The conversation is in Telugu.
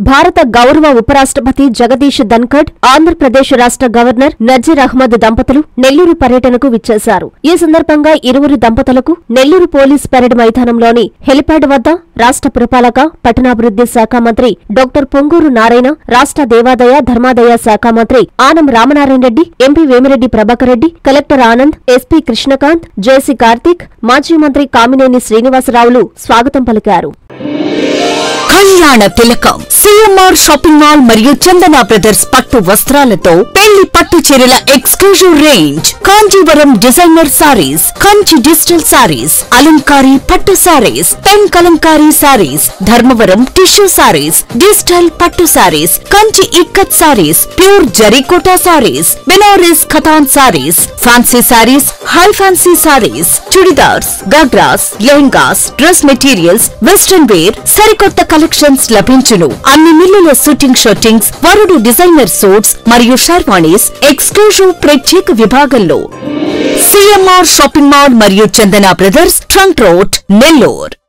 భారత గౌరవ ఉపరాష్ట్రపతి జగదీష్ ధన్కడ్, ఆంధ్రప్రదేశ్ రాష్ట్ర గవర్నర్ నజీర్ అహ్మద్ దంపతులు నెల్లూరు పర్యటనకు విచ్చేశారు. ఈ సందర్భంగా ఇరువురు దంపతులకు నెల్లూరు పోలీస్ పెరేడ్ మైదానంలోని హెలిప్యాడ్ వద్ద రాష్ట్ర పురపాలక, పట్టణాభివృద్ధి శాఖ మంత్రి డాక్టర్ పొంగూరు నారాయణ, రాష్ట్ర దేవాదాయ ధర్మాదాయ శాఖ మంత్రి Anam Ramanarayana Reddy, MP Vemireddy Prabhakar Reddy, collector Anand, SP Krishnakanth, JC Karthik, మాజీ మంత్రి కామినేని శ్రీనివాసరావులు స్వాగతం పలికారు. కళ్యాణ తిలకం సిఎంఆర్ షాపింగ్ మాల్ మరియు చందన బ్రదర్స్ పట్టు వస్త్రాలతో పెళ్లి పట్టు చీరల exclusive range, Kanjeevaram designer sarees, Kanchi digital sarees, Alankari పట్టు sarees, pen Kalamkari sarees, Dharmavaram tissue sarees, digital పట్టు sarees, Kanchi ikkat sarees, pure Zarikota sarees, Banaras Katan sarees, fancy sarees, high fancy sarees, chudidars, ghagras, lehengas, dress materials, western wear, సరికొత్త కలెక్షన్స్ లభించును. అన్ని మిల్లుల షూటింగ్ షర్టింగ్స్, వరుడు డిజైనర్ సూట్స్ మరియు షర్వాణీస్ ఎక్స్క్లూజివ్ ప్రత్యేక విభాగంలో. సిఎంఆర్ షాపింగ్ మాల్ మరియు Chandana brothers, trunk road, Nellore.